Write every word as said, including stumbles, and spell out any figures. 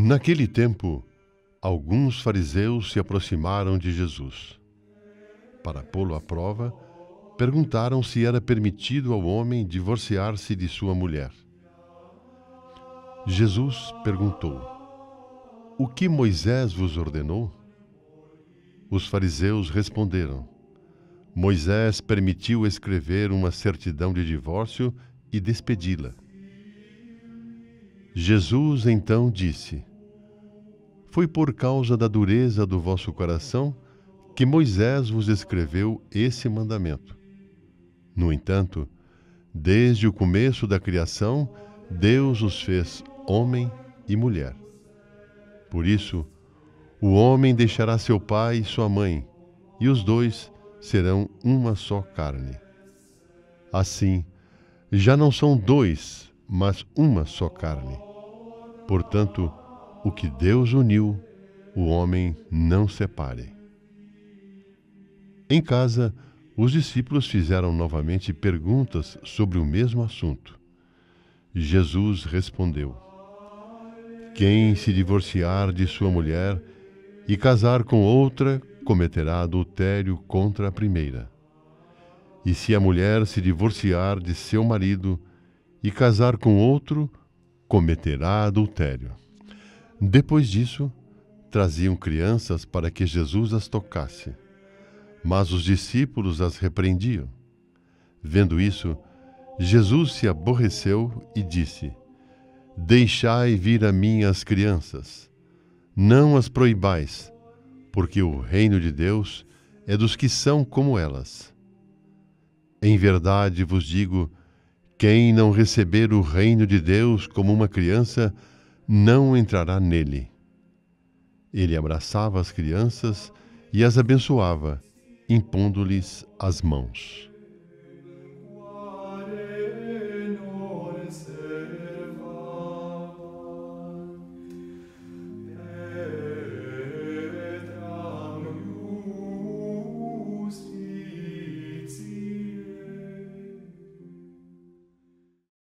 Naquele tempo, alguns fariseus se aproximaram de Jesus. Para pô-lo à prova, perguntaram se era permitido ao homem divorciar-se de sua mulher. Jesus perguntou: "O que Moisés vos ordenou?" Os fariseus responderam: "Moisés permitiu escrever uma certidão de divórcio e despedi-la." Jesus então disse: "Foi por causa da dureza do vosso coração que Moisés vos escreveu esse mandamento. No entanto, desde o começo da criação, Deus os fez homem e mulher. Por isso, o homem deixará seu pai e sua mãe, e os dois serão uma só carne. Assim, já não são dois, mas uma só carne. Portanto, o que Deus uniu, o homem não separe." Em casa, os discípulos fizeram novamente perguntas sobre o mesmo assunto. Jesus respondeu: "Quem se divorciar de sua mulher e casar com outra, cometerá adultério contra a primeira. E se a mulher se divorciar de seu marido e casar com outro, cometerá adultério." Depois disso, traziam crianças para que Jesus as tocasse, mas os discípulos as repreendiam. Vendo isso, Jesus se aborreceu e disse: "Deixai vir a mim as crianças, não as proibais, porque o reino de Deus é dos que são como elas. Em verdade vos digo, quem não receber o reino de Deus como uma criança, não entrará nele." Ele abraçava as crianças e as abençoava, impondo-lhes as mãos.